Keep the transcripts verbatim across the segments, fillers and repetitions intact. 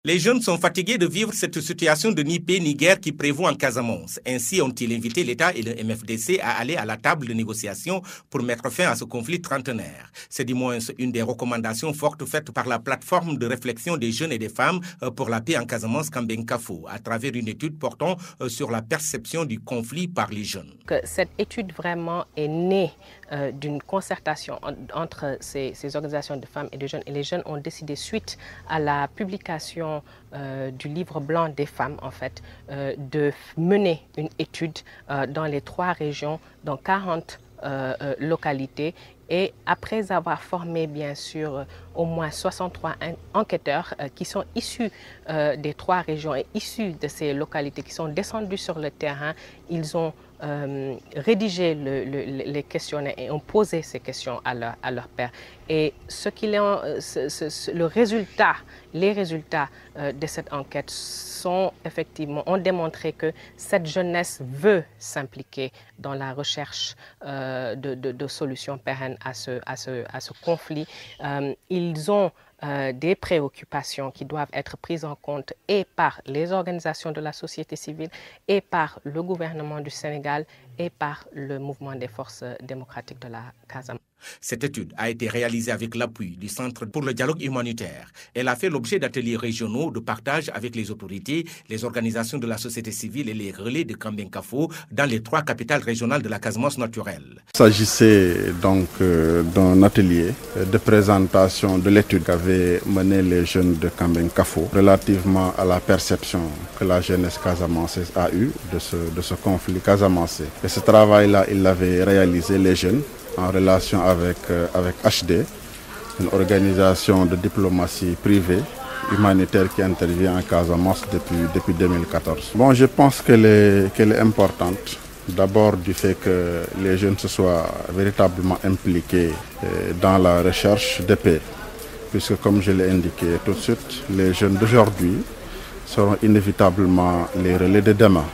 Les jeunes sont fatigués de vivre cette situation de ni paix ni guerre qui prévaut en Casamance. Ainsi ont-ils invité l'État et le M F D C à aller à la table de négociation pour mettre fin à ce conflit trentenaire. C'est du moins une des recommandations fortes faites par la plateforme de réflexion des jeunes et des femmes pour la paix en Casamance Kambenkafo, à travers une étude portant sur la perception du conflit par les jeunes. Que cette étude vraiment est née euh, d'une concertation entre ces, ces organisations de femmes et de jeunes. Et les jeunes ont décidé, suite à la publication Euh, du livre blanc des femmes, en fait, euh, de mener une étude euh, dans les trois régions, dans quarante euh, euh, localités. Et après avoir formé, bien sûr, euh, au moins soixante-trois enquêteurs euh, qui sont issus euh, des trois régions et issus de ces localités, qui sont descendus sur le terrain, ils ont euh, rédigé le, le, les questionnaires et ont posé ces questions à leur, à leur père. Et ce qu'il est, ce, ce, le résultat, les résultats euh, de cette enquête sont effectivement, ont démontré que cette jeunesse veut s'impliquer dans la recherche euh, de, de, de solutions pérennes à ce, à ce, à ce conflit. Euh, ils ont euh, des préoccupations qui doivent être prises en compte et par les organisations de la société civile et par le gouvernement du Sénégal et par le mouvement des forces démocratiques de la Casamance. Cette étude a été réalisée avec l'appui du Centre pour le dialogue humanitaire. Elle a fait l'objet d'ateliers régionaux de partage avec les autorités, les organisations de la société civile et les relais de Kambenkafo dans les trois capitales régionales de la Casamance naturelle. Il s'agissait donc euh, d'un atelier de présentation de l'étude qu'avaient mené les jeunes de Kambenkafo relativement à la perception que la jeunesse casamançaise a eue de ce, de ce conflit casamancé. Et ce travail-là, ils l'avaient réalisé, les jeunes, en relation avec, euh, avec H D, une organisation de diplomatie privée humanitaire qui intervient en Casamance depuis, depuis deux mille quatorze. Bon, je pense qu'elle est, qu'elle est importante. D'abord du fait que les jeunes se soient véritablement impliqués euh, dans la recherche de paix. Puisque comme je l'ai indiqué tout de suite, les jeunes d'aujourd'hui seront inévitablement les relais de demain.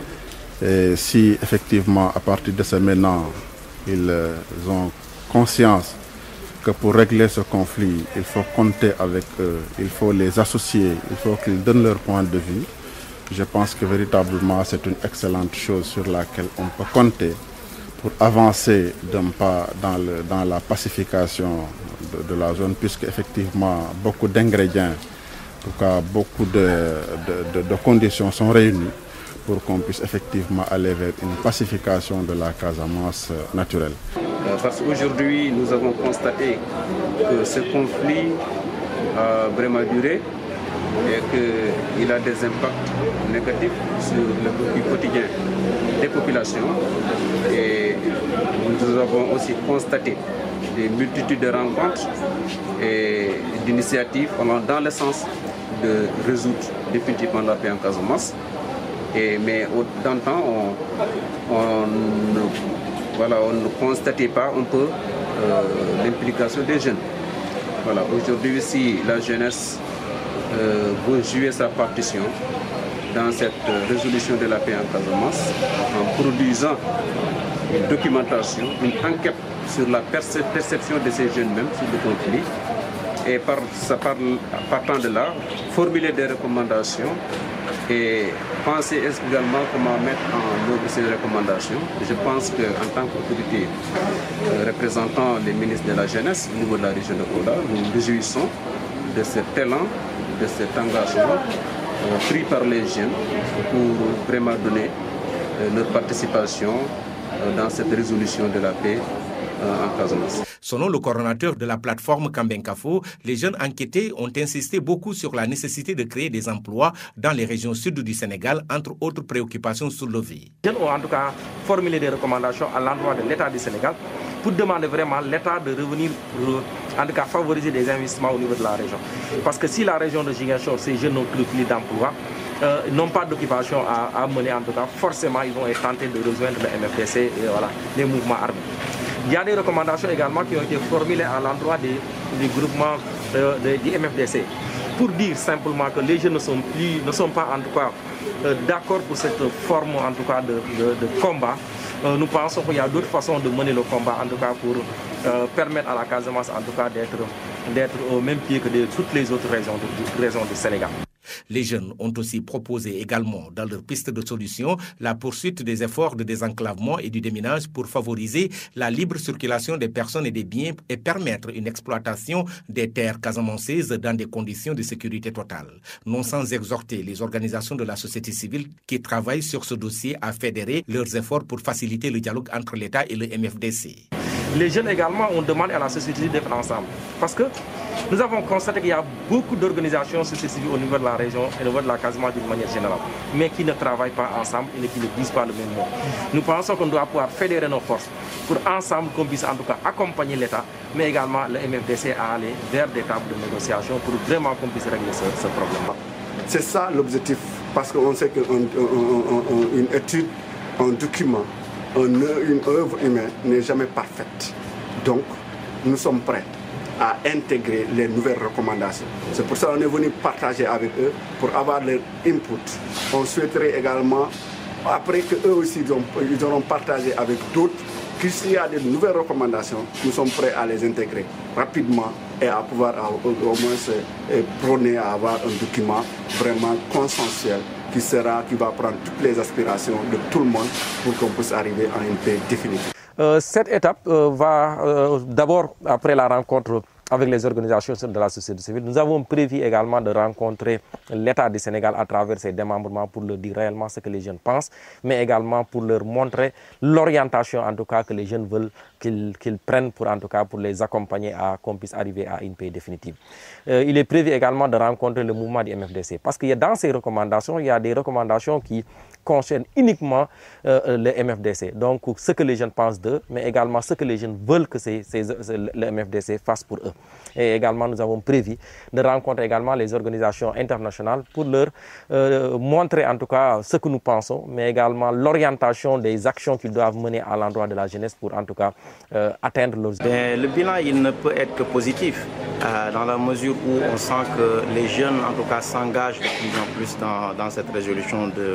Et si effectivement à partir de ce maintenant, ils ont conscience que pour régler ce conflit, il faut compter avec eux, il faut les associer, il faut qu'ils donnent leur point de vue. Je pense que véritablement c'est une excellente chose sur laquelle on peut compter pour avancer d'un pas dans, le, dans la pacification de, de la zone, puisque effectivement beaucoup d'ingrédients, en tout cas beaucoup de, de, de, de conditions sont réunies pour qu'on puisse effectivement aller vers une pacification de la Casamance naturelle. Parce qu'aujourd'hui, nous avons constaté que ce conflit a vraiment duré et qu'il a des impacts négatifs sur le quotidien des populations. Et nous avons aussi constaté des multitudes de rencontres et d'initiatives allant dans le sens de résoudre définitivement la paix en Casamance. Et, mais dans le temps, on, on, voilà, on ne constatait pas un peu euh, l'implication des jeunes. Voilà, aujourd'hui, si la jeunesse euh, veut jouer sa partition dans cette résolution de la paix en Casamance, en produisant une documentation, une enquête sur la perce perception de ces jeunes même sur le conflit, et par, ça parle, partant de là, formuler des recommandations et penser également comment mettre en œuvre ces recommandations. Je pense qu'en tant qu'autorité euh, représentant les ministres de la jeunesse au niveau de la région de Kolda, nous nous réjouissons de cet élan, de cet engagement euh, pris par les jeunes pour vraiment donner euh, leur participation euh, dans cette résolution de la paix euh, en Casamance. Selon le coordonnateur de la plateforme Kambenkafo, les jeunes enquêtés ont insisté beaucoup sur la nécessité de créer des emplois dans les régions sud du Sénégal, entre autres préoccupations soulevées. Les jeunes ont en tout cas formulé des recommandations à l'endroit de l'État du Sénégal pour demander vraiment à l'État de revenir pour, en tout cas, favoriser des investissements au niveau de la région. Parce que si la région de Ziguinchor, ces jeunes n'ont plus d'emploi, euh, n'ont pas d'occupation à, à mener, en tout cas, forcément, ils vont être tentés de rejoindre le M F D C et voilà, les mouvements armés. Il y a des recommandations également qui ont été formulées à l'endroit du groupement euh, de, du M F D C pour dire simplement que les jeunes ne sont, plus, ne sont pas en tout cas euh, d'accord pour cette forme en tout cas de, de, de combat. Euh, nous pensons qu'il y a d'autres façons de mener le combat en tout cas pour euh, permettre à la Casamance en tout cas d'être au même pied que de toutes les autres régions, de, régions du Sénégal. Les jeunes ont aussi proposé également dans leur piste de solution la poursuite des efforts de désenclavement et du déminage pour favoriser la libre circulation des personnes et des biens et permettre une exploitation des terres casamançaises dans des conditions de sécurité totale. Non sans exhorter les organisations de la société civile qui travaillent sur ce dossier à fédérer leurs efforts pour faciliter le dialogue entre l'État et le M F D C. Les jeunes également ont demandé à la société civile d'être ensemble. Parce que nous avons constaté qu'il y a beaucoup d'organisations société civile au niveau de la région et au niveau de la Casamance d'une manière générale, mais qui ne travaillent pas ensemble et qui ne disent pas le même mot. Nous pensons qu'on doit pouvoir fédérer nos forces pour ensemble qu'on puisse en tout cas accompagner l'État, mais également le M F D C à aller vers des tables de négociation pour vraiment qu'on puisse régler ce, ce problème. C'est ça l'objectif, parce qu'on sait qu'une étude, un document, une œuvre humaine n'est jamais parfaite. Donc, nous sommes prêts à intégrer les nouvelles recommandations. C'est pour ça qu'on est venu partager avec eux pour avoir leur input. On souhaiterait également, après qu'eux aussi ils auront partagé avec d'autres, que s'il y a de nouvelles recommandations, nous sommes prêts à les intégrer rapidement et à pouvoir au moins se prôner à avoir un document vraiment consensuel qui sera, qui va prendre toutes les aspirations de tout le monde pour qu'on puisse arriver à une paix définitive. Euh, cette étape euh, va euh, d'abord, après la rencontre avec les organisations de la société civile, nous avons prévu également de rencontrer l'État du Sénégal à travers ses démembrements pour leur dire réellement ce que les jeunes pensent, mais également pour leur montrer l'orientation en tout cas que les jeunes veulent qu'ils qu'ils prennent pour en tout cas pour les accompagner à qu'on puisse arriver à une paix définitive. Euh, il est prévu également de rencontrer le mouvement du M F D C parce que dans ces recommandations, il y a des recommandations qui concernent uniquement euh, le M F D C. Donc ce que les jeunes pensent d'eux, mais également ce que les jeunes veulent que c'est, c'est, c'est le M F D C fasse pour eux. Et également, nous avons prévu de rencontrer également les organisations internationales pour leur euh, montrer en tout cas ce que nous pensons, mais également l'orientation des actions qu'ils doivent mener à l'endroit de la jeunesse pour en tout cas euh, atteindre leurs objectifs. Le bilan, il ne peut être que positif euh, dans la mesure où on sent que les jeunes en tout cas s'engagent de plus en plus dans, dans cette résolution de,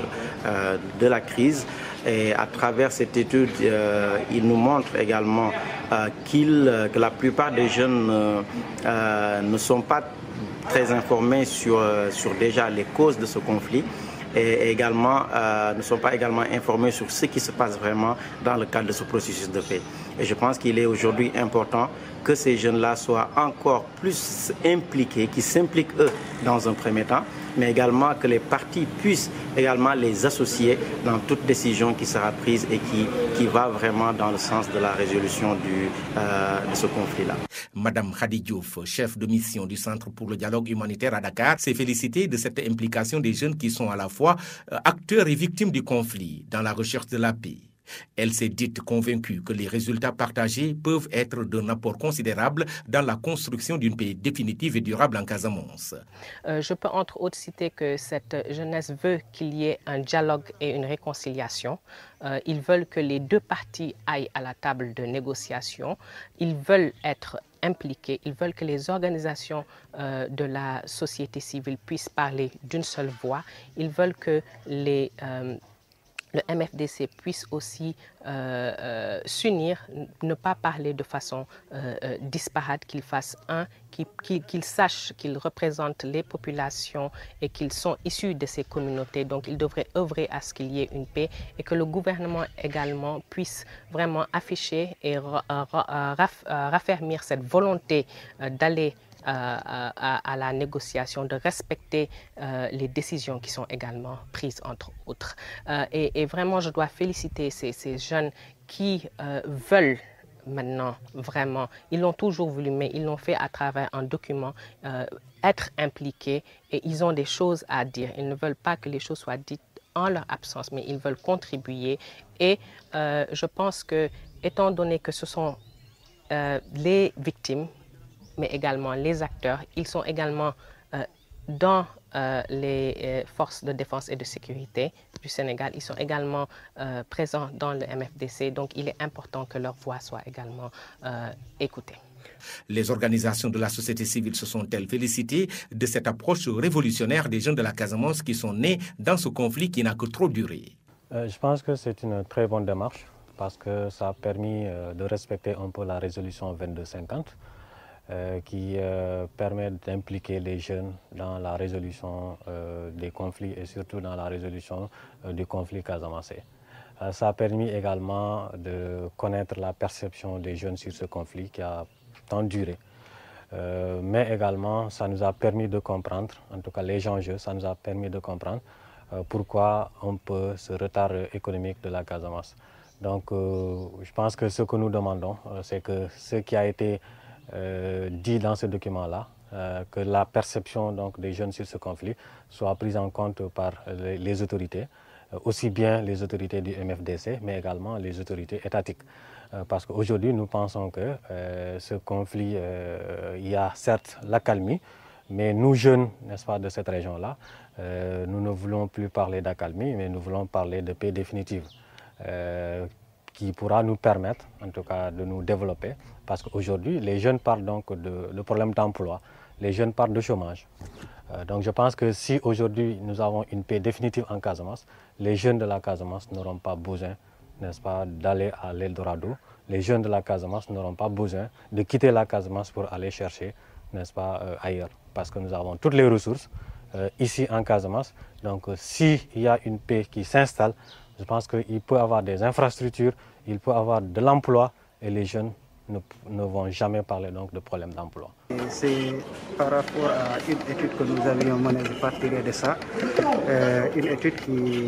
euh, de la crise. Et à travers cette étude, euh, il nous montre également euh, qu'il, euh, que la plupart des jeunes euh, euh, ne sont pas très informés sur, euh, sur déjà les causes de ce conflit et également euh, ne sont pas également informés sur ce qui se passe vraiment dans le cadre de ce processus de paix. Et je pense qu'il est aujourd'hui important que ces jeunes-là soient encore plus impliqués, qu'ils s'impliquent eux dans un premier temps, mais également que les partis puissent également les associer dans toute décision qui sera prise et qui, qui va vraiment dans le sens de la résolution du, euh, de ce conflit-là. Madame Khady Diouf, chef de mission du Centre pour le dialogue humanitaire à Dakar, s'est félicitée de cette implication des jeunes qui sont à la fois acteurs et victimes du conflit dans la recherche de la paix. Elle s'est dite convaincue que les résultats partagés peuvent être d'un apport considérable dans la construction d'une paix définitive et durable en Casamance. Euh, je peux entre autres citer que cette jeunesse veut qu'il y ait un dialogue et une réconciliation. Euh, ils veulent que les deux parties aillent à la table de négociation. Ils veulent être impliqués. Ils veulent que les organisations euh, de la société civile puissent parler d'une seule voix. Ils veulent que les... Euh, le M F D C puisse aussi euh, euh, s'unir, ne pas parler de façon euh, euh, disparate, qu'ils fassent un, qu'ils qu'ils, qu'ils sachent qu'ils représentent les populations et qu'ils sont issus de ces communautés. Donc, ils devraient œuvrer à ce qu'il y ait une paix et que le gouvernement également puisse vraiment afficher et ra ra raf raffermir cette volonté euh, d'aller Euh, à, à la négociation, de respecter euh, les décisions qui sont également prises, entre autres. Euh, et, et vraiment, je dois féliciter ces, ces jeunes qui euh, veulent maintenant, vraiment, ils l'ont toujours voulu, mais ils l'ont fait à travers un document, euh, être impliqués, et ils ont des choses à dire. Ils ne veulent pas que les choses soient dites en leur absence, mais ils veulent contribuer. Et euh, je pense que, étant donné que ce sont euh, les victimes, mais également les acteurs, ils sont également euh, dans euh, les euh, forces de défense et de sécurité du Sénégal. Ils sont également euh, présents dans le M F D C, donc il est important que leur voix soit également euh, écoutée. Les organisations de la société civile se sont-elles félicitées de cette approche révolutionnaire des jeunes de la Casamance qui sont nés dans ce conflit qui n'a que trop duré? euh, Je pense que c'est une très bonne démarche parce que ça a permis euh, de respecter un peu la résolution vingt-deux cinquante. euh, qui euh, permet d'impliquer les jeunes dans la résolution euh, des conflits et surtout dans la résolution euh, du conflit casamançais. Euh, ça a permis également de connaître la perception des jeunes sur ce conflit qui a tant duré. Euh, mais également, ça nous a permis de comprendre, en tout cas les enjeux, ça nous a permis de comprendre euh, pourquoi on peut ce retard économique de la Casamance. Donc, euh, je pense que ce que nous demandons, euh, c'est que ce qui a été euh, dit dans ce document-là, euh, que la perception donc, des jeunes sur ce conflit soit prise en compte par les, les autorités, euh, aussi bien les autorités du M F D C, mais également les autorités étatiques. Parce qu'aujourd'hui, nous pensons que euh, ce conflit, euh, il y a certes l'accalmie, mais nous jeunes, n'est-ce pas, de cette région-là, euh, nous ne voulons plus parler d'accalmie, mais nous voulons parler de paix définitive, euh, qui pourra nous permettre, en tout cas, de nous développer. Parce qu'aujourd'hui, les jeunes parlent donc de, de problème d'emploi, les jeunes parlent de chômage. Euh, donc je pense que si aujourd'hui nous avons une paix définitive en Casamance, les jeunes de la Casamance n'auront pas besoin, n'est-ce pas, d'aller à l'Eldorado. Les jeunes de la Casamance n'auront pas besoin de quitter la Casamance pour aller chercher, n'est-ce pas, euh, ailleurs. Parce que nous avons toutes les ressources euh, ici en Casamance. Donc euh, s'il y a une paix qui s'installe, je pense qu'il peut y avoir des infrastructures, il peut y avoir de l'emploi et les jeunes ne, ne vont jamais parler donc de problème d'emploi. C'est par rapport à une étude que nous avions menée, je partirai de ça, euh, une étude qui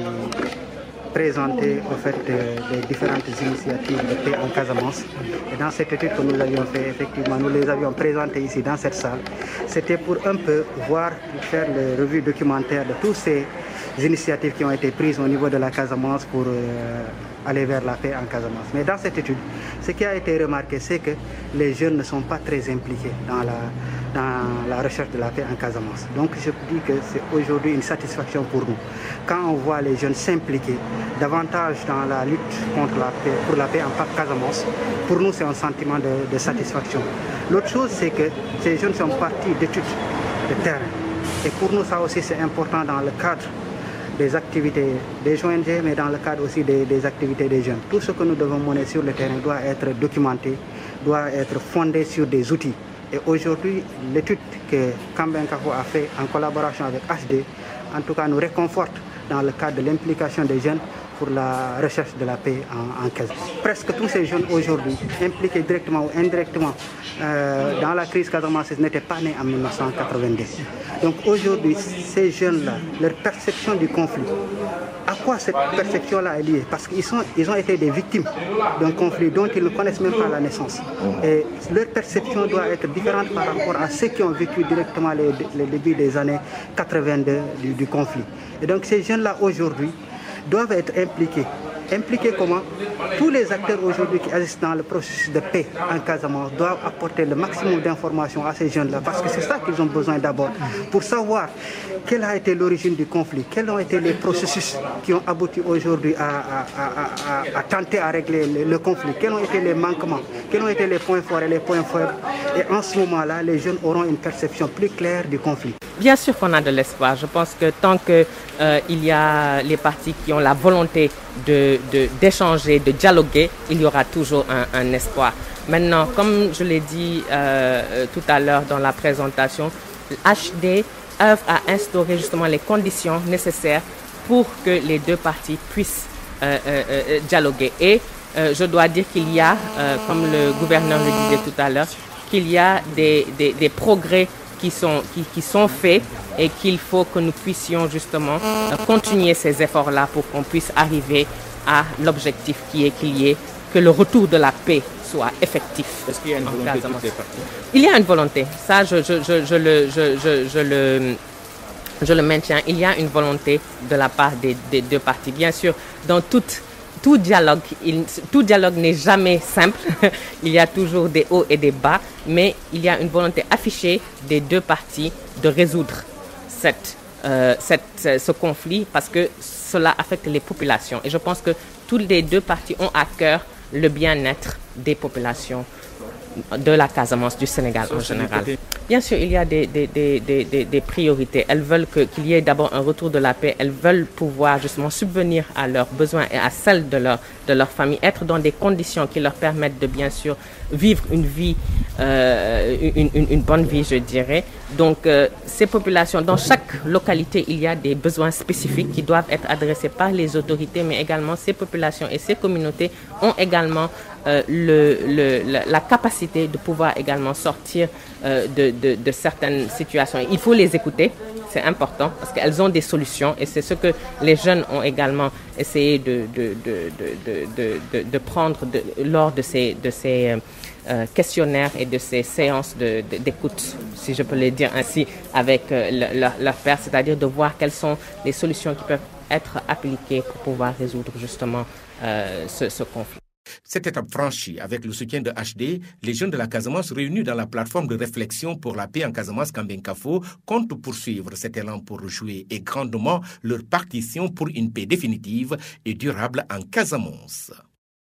présenter en fait les différentes initiatives de paix en Casamance. Et dans cette étude que nous avions fait, effectivement, nous les avions présentées ici dans cette salle. C'était pour un peu voir, faire le revue documentaire de toutes ces initiatives qui ont été prises au niveau de la Casamance pour euh, aller vers la paix en Casamance. Mais dans cette étude, ce qui a été remarqué, c'est que les jeunes ne sont pas très impliqués dans la, dans la recherche de la paix en Casamance. Donc je dis que c'est aujourd'hui une satisfaction pour nous. Quand on voit les jeunes s'impliquer davantage dans la lutte contre la paix, pour la paix en Casamance, pour nous c'est un sentiment de, de satisfaction. L'autre chose, c'est que ces jeunes sont partis d'études de terrain. Et pour nous, ça aussi c'est important dans le cadre des activités des O N G, mais dans le cadre aussi des, des activités des jeunes. Tout ce que nous devons mener sur le terrain doit être documenté, doit être fondé sur des outils. Et aujourd'hui, l'étude que Kambeng Kafo a fait en collaboration avec H D, en tout cas nous réconforte dans le cadre de l'implication des jeunes pour la recherche de la paix en, en Casamance. Presque tous ces jeunes aujourd'hui, impliqués directement ou indirectement euh, dans la crise casamançaise, n'étaient pas nés en mille neuf cent quatre-vingt-dix. Donc aujourd'hui, ces jeunes-là, leur perception du conflit, à quoi cette perception-là est liée? Parce qu'ils sont, ils ont été des victimes d'un conflit dont ils ne connaissent même pas la naissance. Et leur perception doit être différente par rapport à ceux qui ont vécu directement les, les débuts des années quatre-vingt-deux du, du conflit. Et donc ces jeunes-là aujourd'hui doivent être impliqués. Impliqués comment? Tous les acteurs aujourd'hui qui agissent dans le processus de paix en Casamance doivent apporter le maximum d'informations à ces jeunes-là, parce que c'est ça qu'ils ont besoin d'abord, pour savoir quelle a été l'origine du conflit, quels ont été les processus qui ont abouti aujourd'hui à, à, à, à, à tenter à régler le, le conflit, quels ont été les manquements, quels ont été les points forts et les points faibles. Et en ce moment-là, les jeunes auront une perception plus claire du conflit. Bien sûr qu'on a de l'espoir. Je pense que tant qu'il euh, y a les partis qui ont la volonté de, de, d'échanger, de dialoguer, il y aura toujours un, un espoir. Maintenant, comme je l'ai dit euh, tout à l'heure dans la présentation, H D œuvre à instaurer justement les conditions nécessaires pour que les deux parties puissent euh, euh, dialoguer. Et euh, je dois dire qu'il y a, euh, comme le gouverneur le disait tout à l'heure, qu'il y a des, des, des progrès qui sont, qui, qui sont faits et qu'il faut que nous puissions justement euh, continuer ces efforts-là pour qu'on puisse arriver à l'objectif qui est qu'il y ait, que le retour de la paix soit effectif. Est-ce qu'il y a une volonté de toutes les parties? Il y a une volonté, ça je, je, je, je, le, je, je, je, le, je le maintiens, il y a une volonté de la part des, des deux parties. Bien sûr, dans toute Tout dialogue, il, tout dialogue n'est jamais simple, il y a toujours des hauts et des bas, mais il y a une volonté affichée des deux parties de résoudre cette, euh, cette, ce conflit parce que cela affecte les populations. Et je pense que toutes les deux parties ont à cœur le bien-être des populations de la Casamance, du Sénégal en général. Bien sûr, il y a des, des, des, des, des priorités. Elles veulent que, qu'il y ait d'abord un retour de la paix. Elles veulent pouvoir justement subvenir à leurs besoins et à celles de leur, de leur famille, être dans des conditions qui leur permettent de bien sûr vivre une vie euh, une, une, une bonne vie, je dirais. Donc, euh, ces populations, dans chaque localité, il y a des besoins spécifiques qui doivent être adressés par les autorités, mais également ces populations et ces communautés ont également euh, le, le, la, la capacité de pouvoir également sortir euh, de, de, de certaines situations. Il faut les écouter. C'est important parce qu'elles ont des solutions et c'est ce que les jeunes ont également essayé de, de, de, de, de, de, de prendre de, lors de ces, de ces euh, questionnaires et de ces séances de, de, d'écoute, si je peux le dire ainsi, avec euh, le, leur, leur père, c'est-à-dire de voir quelles sont les solutions qui peuvent être appliquées pour pouvoir résoudre justement euh, ce, ce conflit. Cette étape franchie avec le soutien de H D, les jeunes de la Casamance réunis dans la plateforme de réflexion pour la paix en Casamance Kambeng-Kafo comptent poursuivre cet élan pour jouer et grandement leur partition pour une paix définitive et durable en Casamance.